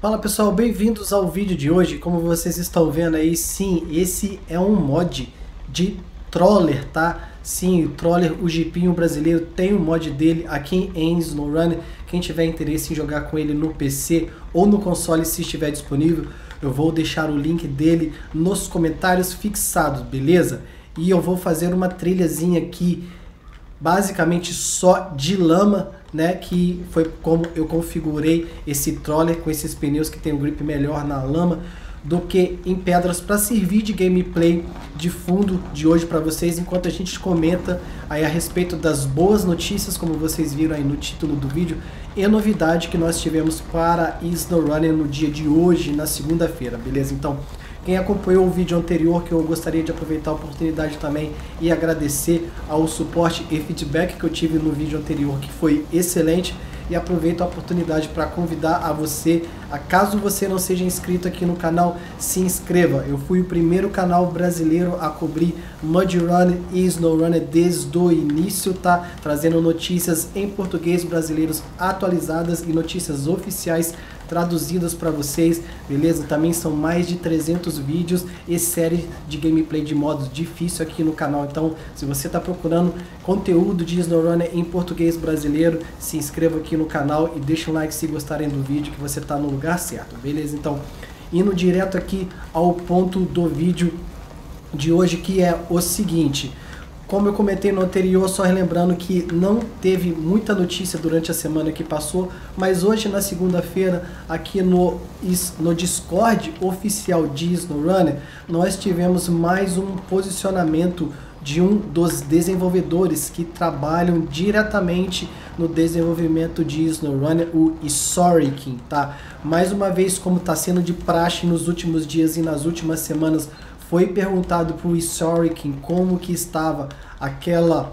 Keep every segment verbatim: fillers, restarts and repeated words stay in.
Fala pessoal, bem-vindos ao vídeo de hoje. Como vocês estão vendo aí, sim, esse é um mod de Troller, tá? Sim, o Troller, o Jeepinho brasileiro, tem um mod dele aqui em SnowRunner. Quem tiver interesse em jogar com ele no P C ou no console, se estiver disponível, eu vou deixar o link dele nos comentários fixados, beleza? E eu vou fazer uma trilhazinha aqui, basicamente só de lama, né, que foi como eu configurei esse Troller com esses pneus que tem um grip melhor na lama do que em pedras, para servir de gameplay de fundo de hoje para vocês, enquanto a gente comenta aí a respeito das boas notícias, como vocês viram aí no título do vídeo, e novidade que nós tivemos para SnowRunner no dia de hoje, na segunda-feira, beleza? Então, quem acompanhou o vídeo anterior, que eu gostaria de aproveitar a oportunidade também e agradecer ao suporte e feedback que eu tive no vídeo anterior, que foi excelente, e aproveito a oportunidade para convidar a você, a caso você não seja inscrito aqui no canal, se inscreva. Eu fui o primeiro canal brasileiro a cobrir MudRun e SnowRunner desde o início, tá? Trazendo notícias em português brasileiros atualizadas e notícias oficiais traduzidas para vocês, beleza? Também são mais de trezentos vídeos e série de gameplay de modos difícil aqui no canal. Então, se você está procurando conteúdo de SnowRunner em português brasileiro, se inscreva aqui no canal e deixa um like se gostarem do vídeo, que você está no lugar certo, beleza? Então, indo direto aqui ao ponto do vídeo de hoje, que é o seguinte: como eu comentei no anterior, só relembrando que não teve muita notícia durante a semana que passou, mas hoje, na segunda-feira, aqui no, no Discord oficial de SnowRunner, nós tivemos mais um posicionamento de um dos desenvolvedores que trabalham diretamente no desenvolvimento de SnowRunner, o Isorikin, tá? Mais uma vez, como está sendo de praxe nos últimos dias e nas últimas semanas, foi perguntado para o Isorikin como que estava aquela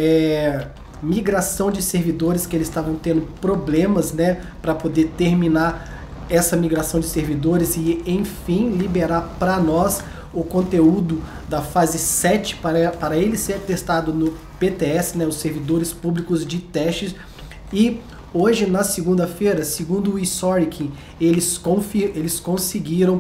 é, migração de servidores, que eles estavam tendo problemas, né, para poder terminar essa migração de servidores e, enfim, liberar para nós o conteúdo da fase sete para, para ele ser testado no P T S, né, os servidores públicos de testes. E hoje, na segunda-feira, segundo o Isorikin, eles, eles conseguiram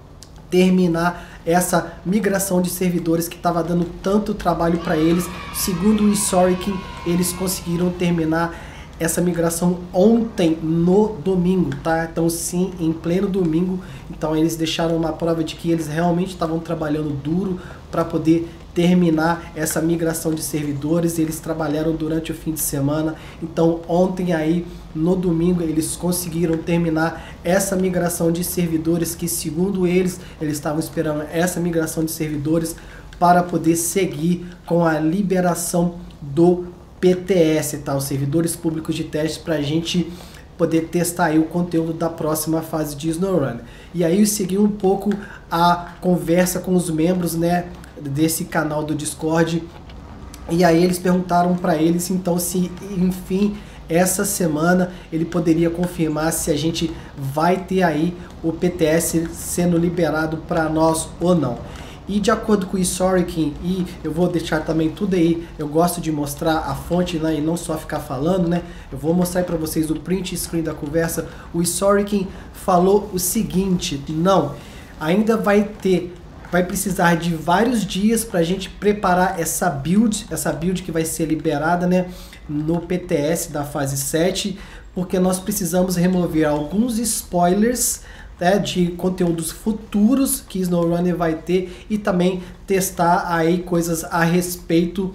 terminar essa migração de servidores que estava dando tanto trabalho para eles. Segundo o Isorikin, eles conseguiram terminar essa migração ontem, no domingo, tá? Então, sim, em pleno domingo. Então, eles deixaram uma prova de que eles realmente estavam trabalhando duro para poder terminar essa migração de servidores. Eles trabalharam durante o fim de semana. Então, ontem aí, no domingo, eles conseguiram terminar essa migração de servidores, que, segundo eles, eles estavam esperando essa migração de servidores para poder seguir com a liberação do P T S, tá? Os servidores públicos de teste, para a gente poder testar aí o conteúdo da próxima fase de SnowRunner. E aí eu segui um pouco a conversa com os membros, né, desse canal do Discord, e aí eles perguntaram para eles então se, enfim, essa semana ele poderia confirmar se a gente vai ter aí o P T S sendo liberado para nós ou não. E de acordo com o Isorikin, e eu vou deixar também tudo aí, eu gosto de mostrar a fonte, né, e não só ficar falando, né? Eu vou mostrar para vocês o print screen da conversa. O Isorikin falou o seguinte: não, ainda vai ter, vai precisar de vários dias para a gente preparar essa build, essa build que vai ser liberada, né, no P T S da fase sete, porque nós precisamos remover alguns spoilers, né, de conteúdos futuros que SnowRunner vai ter, e também testar aí coisas a respeito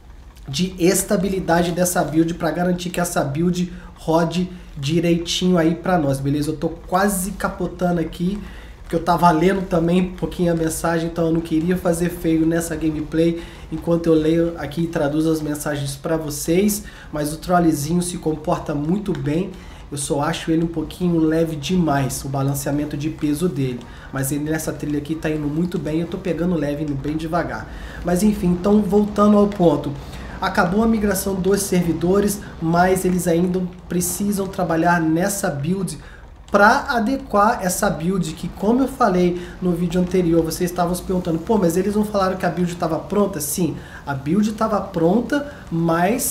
de estabilidade dessa build, para garantir que essa build rode direitinho aí para nós, beleza? Eu tô quase capotando aqui, porque eu tava lendo também um pouquinho a mensagem, então eu não queria fazer feio nessa gameplay enquanto eu leio aqui e traduzo as mensagens para vocês. Mas o trollzinho se comporta muito bem. Eu só acho ele um pouquinho leve demais, o balanceamento de peso dele. Mas ele nessa trilha aqui tá indo muito bem, eu tô pegando leve, indo bem devagar. Mas enfim, então voltando ao ponto. Acabou a migração dos servidores, mas eles ainda precisam trabalhar nessa build para adequar essa build, que, como eu falei no vídeo anterior, vocês estavam se perguntando, pô, mas eles não falaram que a build estava pronta? Sim, a build estava pronta, mas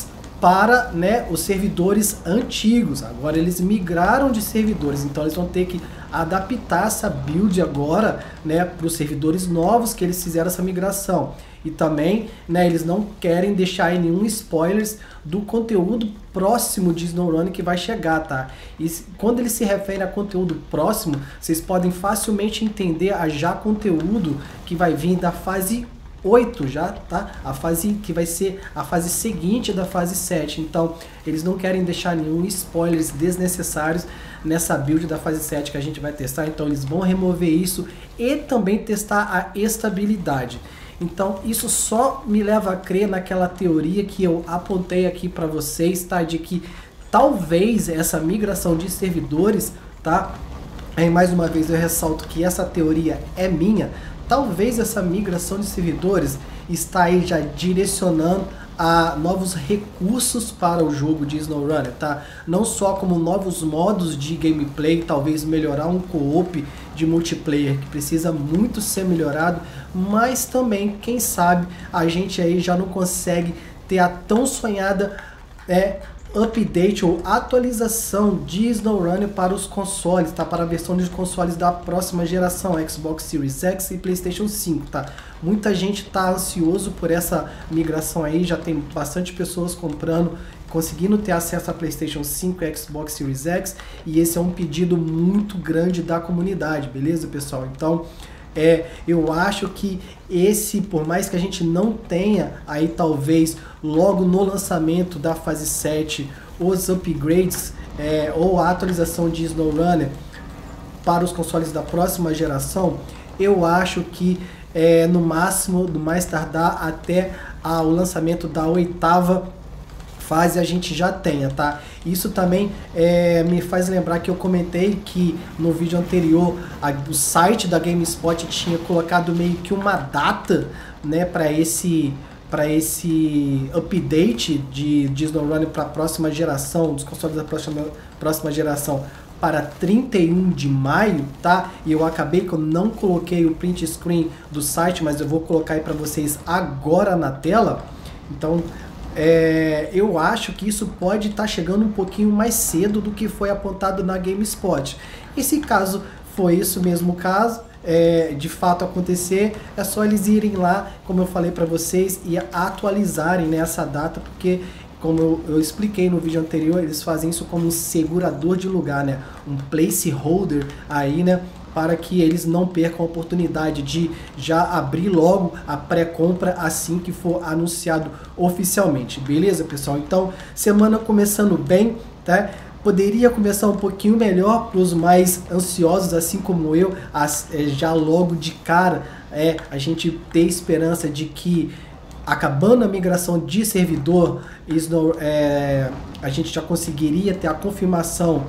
para, né, os servidores antigos. Agora eles migraram de servidores, então eles vão ter que adaptar essa build agora, né, para os servidores novos que eles fizeram essa migração. E também, né, eles não querem deixar aí nenhum spoilers do conteúdo próximo de SnowRunner que vai chegar, tá? E quando ele se refere a conteúdo próximo, vocês podem facilmente entender a já conteúdo que vai vir da fase oito já, tá? A fase que vai ser a fase seguinte da fase sete. Então, eles não querem deixar nenhum spoilers desnecessários nessa build da fase sete que a gente vai testar. Então, eles vão remover isso e também testar a estabilidade. Então, isso só me leva a crer naquela teoria que eu apontei aqui para vocês, tá? De que talvez essa migração de servidores, tá? Aí, mais uma vez, eu ressalto que essa teoria é minha. Talvez essa migração de servidores está aí já direcionando a novos recursos para o jogo de SnowRunner, tá? Não só como novos modos de gameplay, talvez melhorar um co-op de multiplayer que precisa muito ser melhorado, mas também, quem sabe, a gente aí já não consegue ter a tão sonhada é, update ou atualização de SnowRunner para os consoles, tá? Para a versão de consoles da próxima geração, Xbox Series X e PlayStation cinco, tá? Muita gente tá ansioso por essa migração aí, já tem bastante pessoas comprando, conseguindo ter acesso a PlayStation cinco e Xbox Series X, e esse é um pedido muito grande da comunidade, beleza, pessoal? Então, É, eu acho que esse, por mais que a gente não tenha aí talvez logo no lançamento da fase sete os upgrades é, ou a atualização de SnowRunner para os consoles da próxima geração, eu acho que é, no máximo, no mais tardar até a, o lançamento da oitava fase a gente já tenha, tá? Isso também é, me faz lembrar que eu comentei que no vídeo anterior a, o site da GameSpot tinha colocado meio que uma data, né, para esse para esse update de, de SnowRunner para a próxima geração, dos consoles da próxima, próxima geração, para trinta e um de maio, tá? E eu acabei que eu não coloquei o print screen do site, mas eu vou colocar aí para vocês agora na tela. Então, É, eu acho que isso pode estar tá chegando um pouquinho mais cedo do que foi apontado na GameSpot. E se caso foi isso mesmo o caso, é, de fato acontecer, é só eles irem lá, como eu falei para vocês, e atualizarem nessa data, porque como eu, eu expliquei no vídeo anterior, eles fazem isso como um segurador de lugar, né? Um placeholder aí, né? Para que eles não percam a oportunidade de já abrir logo a pré-compra assim que for anunciado oficialmente. Beleza, pessoal? Então, semana começando bem, tá? Poderia começar um pouquinho melhor para os mais ansiosos, assim como eu, as, é, já logo de cara, é, a gente ter esperança de que acabando a migração de servidor, isso, é, a gente já conseguiria ter a confirmação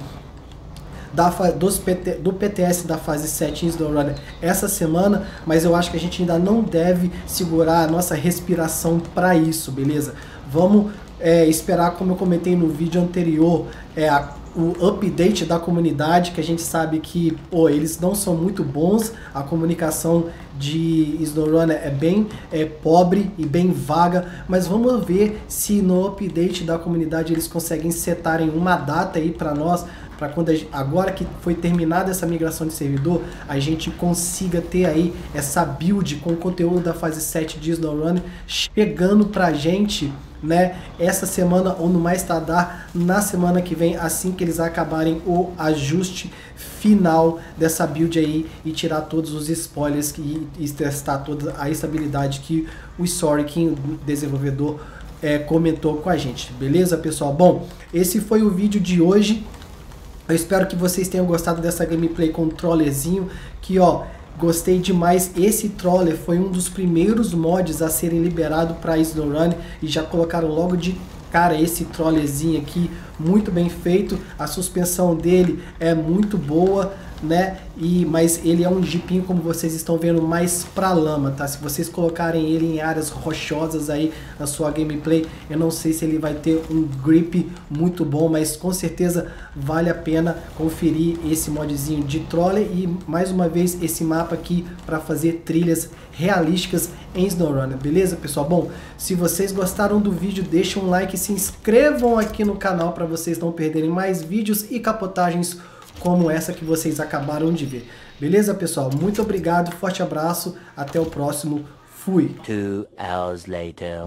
Da, dos P T, do P T S da fase sete em SnowRunner essa semana, mas eu acho que a gente ainda não deve segurar a nossa respiração para isso, beleza? Vamos é, esperar, como eu comentei no vídeo anterior, é, a, o update da comunidade, que a gente sabe que pô, eles não são muito bons, a comunicação de SnowRunner é bem é, pobre e bem vaga, mas vamos ver se no update da comunidade eles conseguem setarem uma data aí para nós, para quando a gente, agora que foi terminada essa migração de servidor, a gente consiga ter aí essa build com o conteúdo da fase sete de SnowRunner chegando pra gente, né, essa semana ou no mais tardar na semana que vem, assim que eles acabarem o ajuste final dessa build aí e tirar todos os spoilers que, e testar toda a estabilidade que o Sorikin, o desenvolvedor, é, comentou com a gente. Beleza, pessoal? Bom, esse foi o vídeo de hoje. Eu espero que vocês tenham gostado dessa gameplay com o trollerzinho, que ó, gostei demais. Esse troller foi um dos primeiros mods a serem liberados para SnowRunner e já colocaram logo de cara esse trollerzinho aqui, muito bem feito. A suspensão dele é muito boa, né? E, mas ele é um jeepinho, como vocês estão vendo, mais pra lama, tá? Se vocês colocarem ele em áreas rochosas aí na sua gameplay, eu não sei se ele vai ter um grip muito bom, mas com certeza vale a pena conferir esse modzinho de troller e mais uma vez esse mapa aqui para fazer trilhas realísticas em SnowRunner, beleza, pessoal? Bom, se vocês gostaram do vídeo, deixem um like e se inscrevam aqui no canal para vocês não perderem mais vídeos e capotagens como essa que vocês acabaram de ver. Beleza, pessoal? Muito obrigado, forte abraço, até o próximo, fui! Two hours later.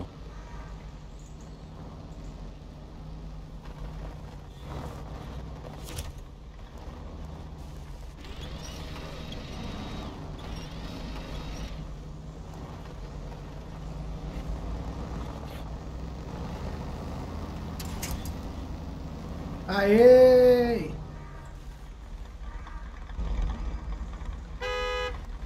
Aê!